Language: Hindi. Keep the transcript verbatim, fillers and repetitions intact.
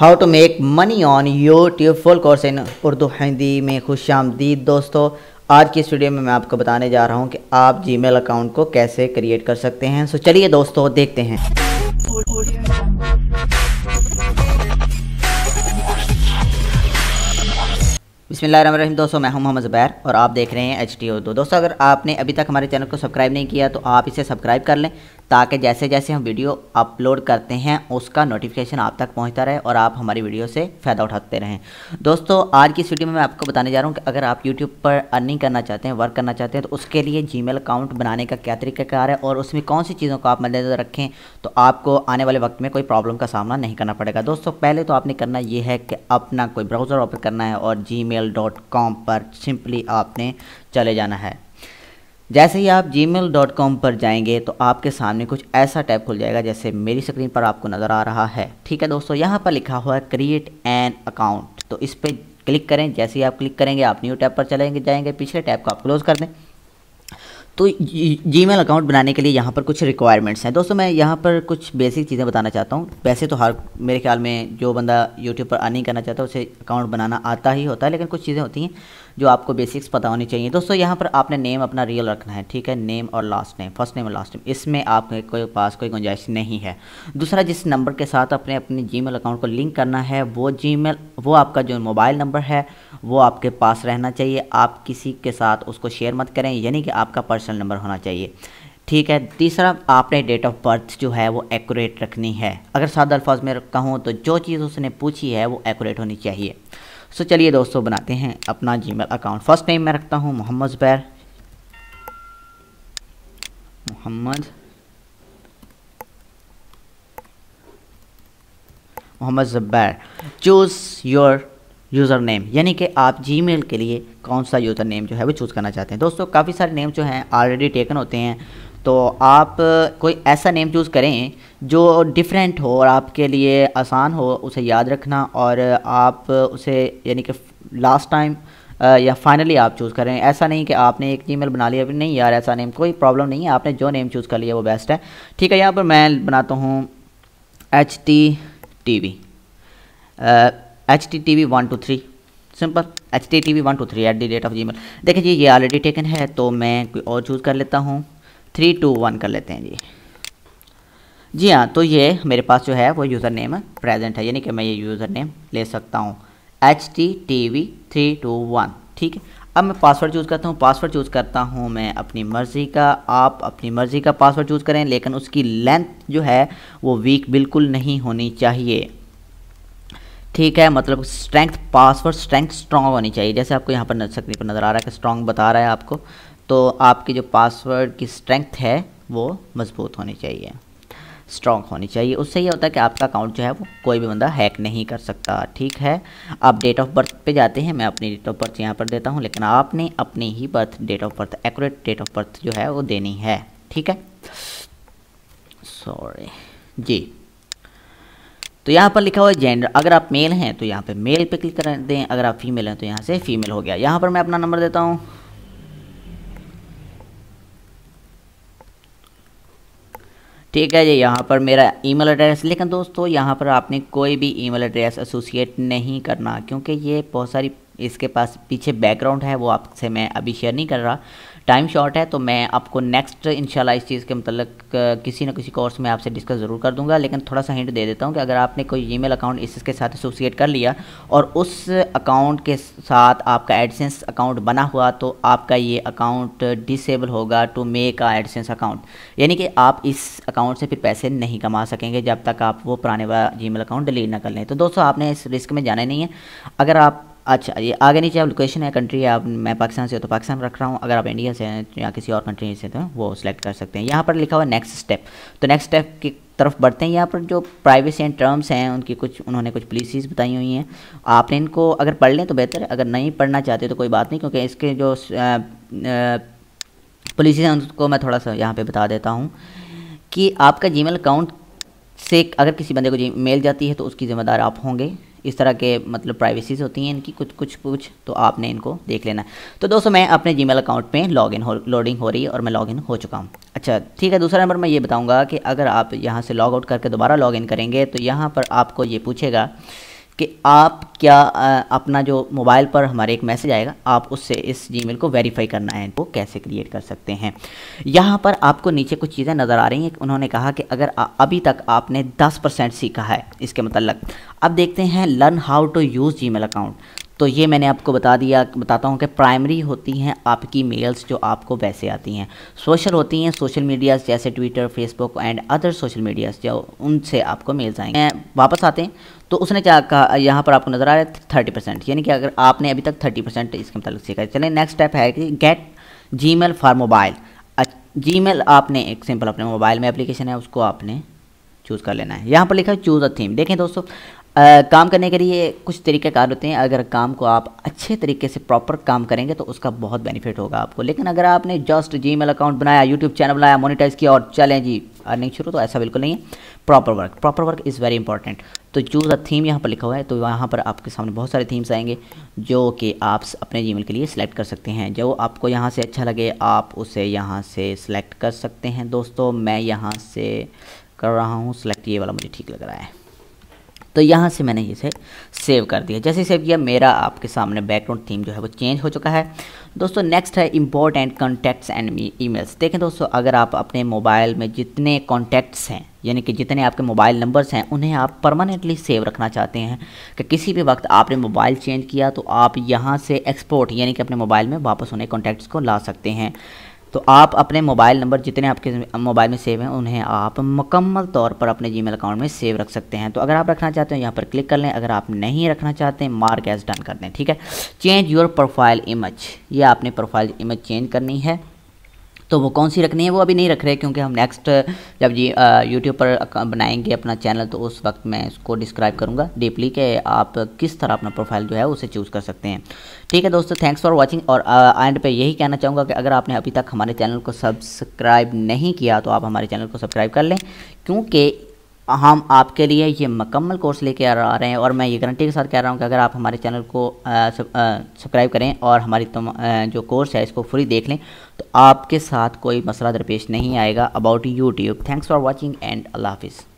How to make money on YouTube full course in Urdu Hindi में खुशामदीद दोस्तों। आज की इस वीडियो में मैं आपको बताने जा रहा हूं कि आप जीमेल अकाउंट को कैसे क्रिएट कर सकते हैं। सो चलिए दोस्तों देखते हैं। बिस्मिल्लाहिर्रहमानिर्रहीम। दोस्तों मैं हूं मोहम्मद ज़ुबैर और आप देख रहे हैं एच टी उर्दू। दोस्तों अगर आपने अभी तक हमारे चैनल को सब्सक्राइब नहीं किया तो आप इसे सब्सक्राइब कर लें ताकि जैसे जैसे हम वीडियो अपलोड करते हैं उसका नोटिफिकेशन आप तक पहुंचता रहे और आप हमारी वीडियो से फ़ायदा उठाते रहें। दोस्तों आज की इस वीडियो में मैं आपको बताने जा रहा हूं कि अगर आप यूट्यूब पर अर्निंग करना चाहते हैं, वर्क करना चाहते हैं, तो उसके लिए जीमेल अकाउंट बनाने का क्या तरीक़ाकार है और उसमें कौन सी चीज़ों को आप मद्देनज़र रखें तो आपको आने वाले वक्त में कोई प्रॉब्लम का सामना नहीं करना पड़ेगा। दोस्तों पहले तो आपने करना ये है कि अपना कोई ब्राउज़र ओपन करना है और जी मेल डॉट कॉम पर सिंपली आपने चले जाना है। जैसे ही आप जी मेल डॉट कॉम पर जाएंगे तो आपके सामने कुछ ऐसा टैब खुल जाएगा जैसे मेरी स्क्रीन पर आपको नज़र आ रहा है। ठीक है दोस्तों, यहाँ पर लिखा हुआ है क्रिएट एन अकाउंट, तो इस पर क्लिक करें। जैसे ही आप क्लिक करेंगे आप न्यू टैब पर चलेंगे जाएंगे, पिछले टैब को आप क्लोज़ कर दें। तो जीमेल अकाउंट बनाने के लिए यहाँ पर कुछ रिक्वायरमेंट्स हैं। दोस्तों मैं यहाँ पर कुछ बेसिक चीज़ें बताना चाहता हूँ। वैसे तो हर मेरे ख्याल में जो बंदा यूट्यूब पर अर्निंग करना चाहता है उसे अकाउंट बनाना आता ही होता है, लेकिन कुछ चीज़ें होती हैं जो आपको बेसिक्स पता होनी चाहिए। दोस्तों यहाँ पर आपने नेम अपना रियल रखना है, ठीक है, नेम और लास्ट नेम, फर्स्ट नेम और लास्ट नेम, इसमें आपके कोई पास कोई गुंजाइश नहीं है। दूसरा, जिस नंबर के साथ अपने अपने जीमेल अकाउंट को लिंक करना है वो जीमेल वो आपका जो मोबाइल नंबर है वो आपके पास रहना चाहिए। आप किसी के साथ उसको शेयर मत करें, यानी कि आपका पर्सनल नंबर होना चाहिए, ठीक है। तीसरा, आपने डेट ऑफ बर्थ जो है वो एक्यूरेट रखनी है। अगर सादा अल्फाज में कहूँ तो जो चीज़ उसने पूछी है वो एक्यूरेट होनी चाहिए। सो चलिए दोस्तों बनाते हैं अपना जीमेल अकाउंट। फर्स्ट नेम मैं रखता हूँ Mohammed Zubair, Mohammed Mohammed Zubair. Choose your user name, यानी कि आप जीमेल के लिए कौन सा यूज़र नेम जो है वो चूज़ करना चाहते हैं। दोस्तों काफ़ी सारे नेम जो हैं ऑलरेडी टेकन होते हैं, तो आप कोई ऐसा नेम चूज़ करें जो डिफरेंट हो और आपके लिए आसान हो उसे याद रखना, और आप उसे यानी कि लास्ट टाइम या फाइनली आप चूज़ करें। ऐसा नहीं कि आपने एक जीमेल बना लिया, अभी नहीं यार ऐसा नेम, कोई प्रॉब्लम नहीं है, आपने जो नेम चूज़ कर लिया वो बेस्ट है, ठीक है। यहाँ पर मैं बनाता हूँ H T T V H T T V one two three, simple H T T V one two three at the rate of Gmail. देखिए जी ये ऑलरेडी टेकन है तो मैं कोई और चूज़ कर लेता हूँ, थ्री टू वन कर लेते हैं जी। जी हाँ, तो ये मेरे पास जो है वो यूज़र नेम प्रेजेंट है, यानी कि मैं ये यूज़र नेम ले सकता हूँ H T T V three two one, ठीक है। अब मैं पासवर्ड चूज़ करता हूँ। पासवर्ड चूज़ करता हूँ मैं अपनी मर्ज़ी का, आप अपनी मर्ज़ी का पासवर्ड चूज़ करें, लेकिन उसकी लेंथ जो है वो वीक बिल्कुल नहीं होनी चाहिए, ठीक है। मतलब स्ट्रेंथ, पासवर्ड स्ट्रेंथ स्ट्रॉन्ग होनी चाहिए। जैसे आपको यहाँ पर स्क्रीन पर नज़र आ रहा है कि स्ट्रॉन्ग बता रहा है आपको, तो आपकी जो पासवर्ड की स्ट्रेंथ है वो मजबूत होनी चाहिए, स्ट्रॉन्ग होनी चाहिए। उससे ये होता है कि आपका अकाउंट जो है वो कोई भी बंदा हैक नहीं कर सकता, ठीक है। आप डेट ऑफ बर्थ पे जाते हैं, मैं अपनी डेट ऑफ बर्थ यहाँ पर देता हूँ, लेकिन आपने अपनी ही birth date of birth accurate date of birth जो है वो देनी है, ठीक है। सॉरी जी, तो यहाँ पर लिखा हुआ है जेंडर। अगर आप मेल हैं तो यहाँ पे मेल पे क्लिक कर दें, अगर आप फीमेल हैं तो यहाँ से फीमेल हो गया। यहाँ पर मैं अपना नंबर देता हूँ, ठीक है जी। यहाँ पर मेरा ईमेल एड्रेस, लेकिन दोस्तों यहाँ पर आपने कोई भी ईमेल एड्रेस एसोसिएट नहीं करना, क्योंकि ये बहुत सारी इसके पास पीछे बैकग्राउंड है, वो आपसे मैं अभी शेयर नहीं कर रहा, टाइम शॉर्ट है। तो मैं आपको नेक्स्ट इंशाल्लाह इस चीज़ के मतलब किसी न किसी कोर्स में आपसे डिस्कस ज़रूर कर दूंगा, लेकिन थोड़ा सा हिंट दे देता हूं कि अगर आपने कोई ईमेल अकाउंट इसके साथ एसोसिएट कर लिया और उस अकाउंट के साथ आपका एडसेंस अकाउंट बना हुआ तो आपका ये अकाउंट डिसेबल होगा to make a AdSense account, यानी कि आप इस अकाउंट से फिर पैसे नहीं कमा सकेंगे जब तक आप वो पुराने वाला जीमेल अकाउंट डिलीट ना कर लें। तो दोस्तों आपने इस रिस्क में जाना नहीं है। अगर आप अच्छा ये आगे नीचे आप लोकेशन है, कंट्री है, आप मैं पाकिस्तान से हो तो पाकिस्तान रख रहा हूँ, अगर आप इंडिया से हैं या किसी और कंट्री से तो वो सिलेक्ट कर सकते हैं। यहाँ पर लिखा हुआ नेक्स्ट स्टेप, तो नेक्स्ट स्टेप की तरफ बढ़ते हैं। यहाँ पर जो प्राइवेसी एंड टर्म्स हैं उनकी कुछ उन्होंने कुछ पॉलिसीज़ बताई हुई हैं, आपने इनको अगर पढ़ लें तो बेहतर है, अगर नहीं पढ़ना चाहते तो कोई बात नहीं, क्योंकि इसके जो पॉलिसीज़ हैं उनको मैं थोड़ा सा यहाँ पर बता देता हूँ कि आपका जीमेल अकाउंट से अगर किसी बंदे को जी मेल जाती है तो उसकी ज़िम्मेदार आप होंगे। इस तरह के मतलब प्राइवेसीज़ होती हैं इनकी कुछ कुछ कुछ तो आपने इनको देख लेना है। तो दोस्तों मैं अपने जीमेल अकाउंट में लॉगिन हो लोडिंग हो रही है और मैं लॉगिन हो चुका हूँ। अच्छा ठीक है, दूसरा नंबर मैं ये बताऊँगा कि अगर आप यहाँ से लॉग आउट करके दोबारा लॉगिन करेंगे तो यहाँ पर आपको ये पूछेगा कि आप क्या अपना जो मोबाइल पर हमारे एक मैसेज आएगा, आप उससे इस जीमेल को वेरीफाई करना है, वो कैसे क्रिएट कर सकते हैं। यहाँ पर आपको नीचे कुछ चीज़ें नज़र आ रही हैं। उन्होंने कहा कि अगर अभी तक आपने दस परसेंट सीखा है इसके मतलब, अब देखते हैं learn how to use Gmail account. तो ये मैंने आपको बता दिया बताता हूँ कि प्राइमरी होती हैं आपकी मेल्स जो आपको वैसे आती हैं, सोशल होती हैं सोशल मीडियाज़ जैसे Twitter, Facebook and other social medias, जो उनसे आपको मेल्स आएंगे। वापस आते हैं तो उसने क्या कहा, यहाँ पर आपको नज़र आ रहा है थर्टी परसेंट, यानी कि अगर आपने अभी तक थर्टी परसेंट इसके मतलब सीखा है। चलें नेक्स्ट स्टेप है कि get Gmail for mobile. Gmail आपने एक सिंपल अपने मोबाइल में एप्लीकेशन है उसको आपने चूज़ कर लेना है। यहाँ पर लिखा है चूज़ अ थीम। देखें दोस्तों, Uh, काम करने के लिए कुछ तरीक़ेकार होते हैं। अगर काम को आप अच्छे तरीके से प्रॉपर काम करेंगे तो उसका बहुत बेनिफिट होगा आपको। लेकिन अगर आपने जस्ट जीमेल अकाउंट बनाया, यूट्यूब चैनल बनाया, मोनेटाइज किया और चलें जी अर्निंग शुरू, तो ऐसा बिल्कुल नहीं है। Proper work proper work is very important. तो चूज़ अ थीम यहाँ पर लिखा हुआ है, तो यहाँ पर आपके सामने बहुत सारे थीम्स आएंगे जो कि आप अपने जीमेल के लिए सिलेक्ट कर सकते हैं। जो आपको यहाँ से अच्छा लगे आप उसे यहाँ से सिलेक्ट कर सकते हैं। दोस्तों मैं यहाँ से कर रहा हूँ सिलेक्ट, ये वाला मुझे ठीक लग रहा है, तो यहाँ से मैंने इसे सेव कर दिया। जैसे सेव किया मेरा आपके सामने बैकग्राउंड थीम जो है वो चेंज हो चुका है। दोस्तों नेक्स्ट है import and contacts and emails. देखें दोस्तों, अगर आप अपने मोबाइल में जितने कॉन्टैक्ट्स हैं यानी कि जितने आपके मोबाइल नंबर्स हैं उन्हें आप परमानेंटली सेव रखना चाहते हैं कि किसी भी वक्त आपने मोबाइल चेंज किया तो आप यहाँ से एक्सपोर्ट यानी कि अपने मोबाइल में वापस उन्हें कॉन्टैक्ट्स को ला सकते हैं। तो आप अपने मोबाइल नंबर जितने आपके मोबाइल में सेव हैं उन्हें आप मुकम्मल तौर पर अपने जीमेल अकाउंट में सेव रख सकते हैं। तो अगर आप रखना चाहते हैं यहाँ पर क्लिक कर लें, अगर आप नहीं रखना चाहते हैं मार्क एज डन कर दें। ठीक है, चेंज योर प्रोफाइल इमेज, ये आपने प्रोफाइल इमेज चेंज करनी है। तो वो कौन सी रखनी है वो अभी नहीं रख रहे, क्योंकि हम नेक्स्ट जब जी यूट्यूब पर बनाएंगे अपना चैनल तो उस वक्त मैं इसको डिस्क्राइब करूँगा डीपली कि आप किस तरह अपना प्रोफाइल जो है उसे चूज़ कर सकते हैं। ठीक है दोस्तों, थैंक्स फॉर वाचिंग। और एंड पे यही कहना चाहूँगा कि अगर आपने अभी तक हमारे चैनल को सब्सक्राइब नहीं किया तो आप हमारे चैनल को सब्सक्राइब कर लें, क्योंकि हम आपके लिए ये मुकम्मल कोर्स लेके आ रहे हैं। और मैं ये गारंटी के साथ कह रहा हूँ कि अगर आप हमारे चैनल को सब्सक्राइब करें और हमारी तुम जो कोर्स है इसको फ्री देख लें तो आपके साथ कोई मसला दरपेश नहीं आएगा about YouTube. Thanks for watching and अल्लाह हाफिज़।